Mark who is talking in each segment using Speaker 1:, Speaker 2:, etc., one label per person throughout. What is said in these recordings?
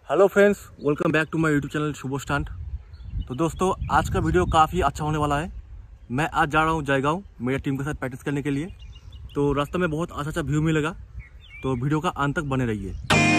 Speaker 1: Hello friends, welcome back to my YouTube channel Shubh stunt. तो दोस्तों, आज का वीडियो काफ़ी अच्छा होने वाला है। मैं आज जा रहा हूँ जयगांव मेरी टीम के साथ प्रैक्टिस करने के लिए। तो रास्ते में बहुत अच्छा व्यू मिलेगा, तो वीडियो का अंत तक बने रहिए।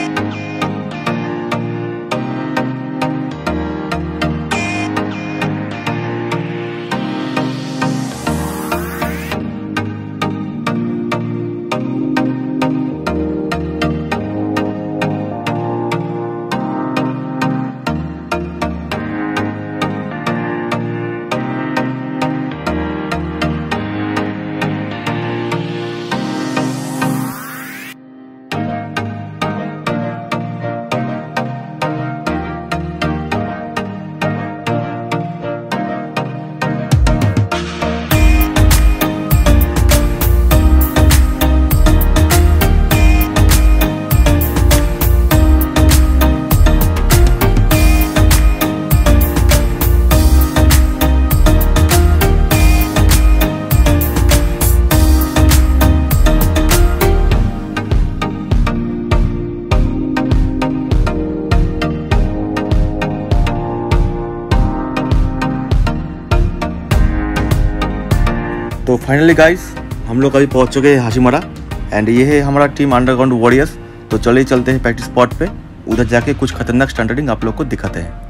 Speaker 1: तो फाइनली गाइस, हम लोग अभी पहुंच चुके हैं हाशिमारा एंड ये है हमारा टीम अंडरग्राउंड वॉरियर्स। तो चलिए चलते हैं प्रैक्टिस स्पॉट पे, उधर जाके कुछ खतरनाक स्टंटिंग आप लोग को दिखाते हैं।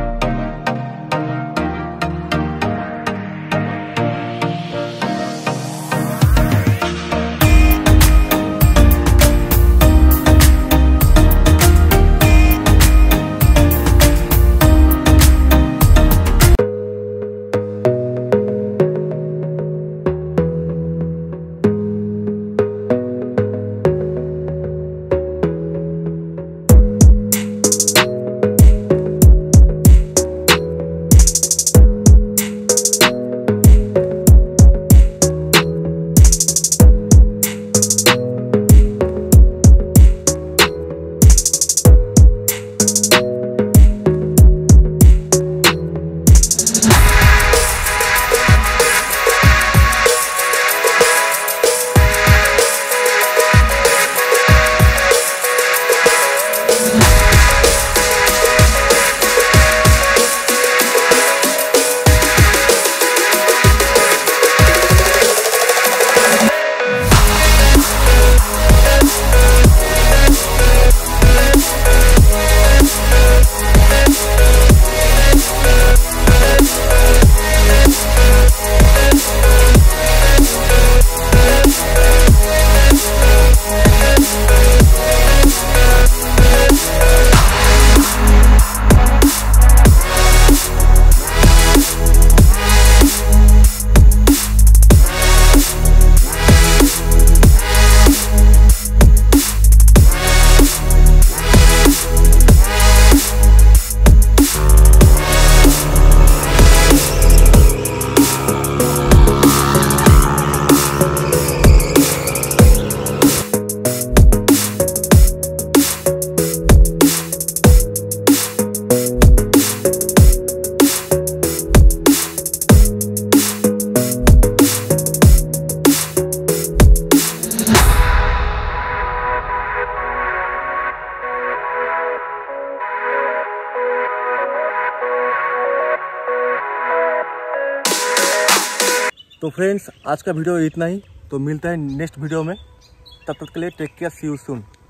Speaker 1: तो फ्रेंड्स, आज का वीडियो इतना ही। तो मिलता है नेक्स्ट वीडियो में, तब तक के लिए take care, see you soon.